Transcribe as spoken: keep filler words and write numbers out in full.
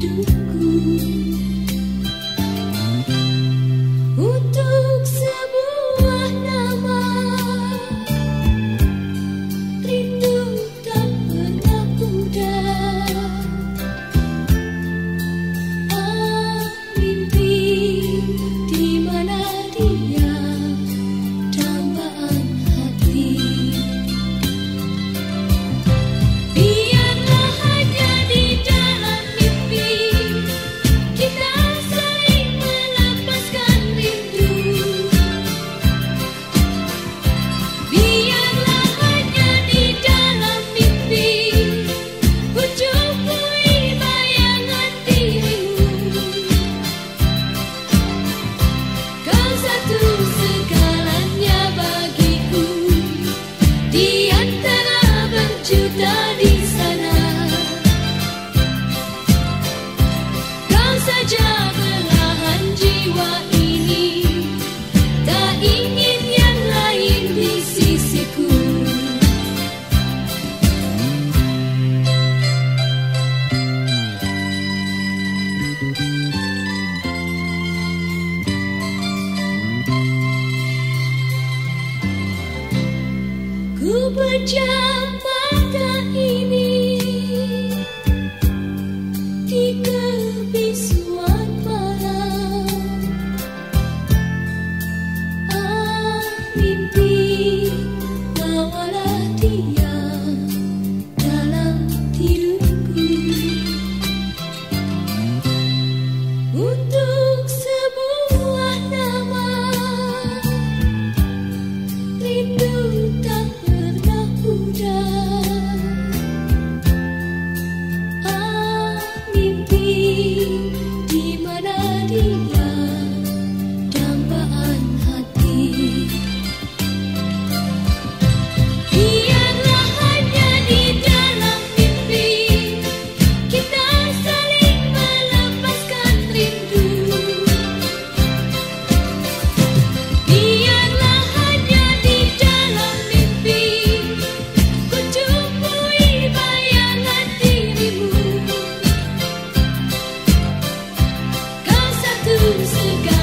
hidupku. Untuk sebuah nama, rindu tak pernah pudar. Ah, mimpi di mana dia, dambaan hati. Biarlah hanya di dalam mimpi kita saling melepaskan rindu. Biarlah hanya di dalam mimpi ku jumpai bayangan dirimu. Kau satu segalanya bagiku, di antara berjuta di sana. Kau saja belahan jiwa ini, tak ingin yang lain di sisiku. Ku pejam mata ini di kebisuan malam. Ah, mimpi bawalah dia dalam tidurku. Untuk sebuah nama, rindu tak pernah pudar. Ah, mimpi di mana dia, dambaan hati. Biarlah hanya di dalam mimpi kita saling melepaskan rindu. Biarlah hanya di dalam mimpi ku jumpai bayangan dirimu. Kau satu segala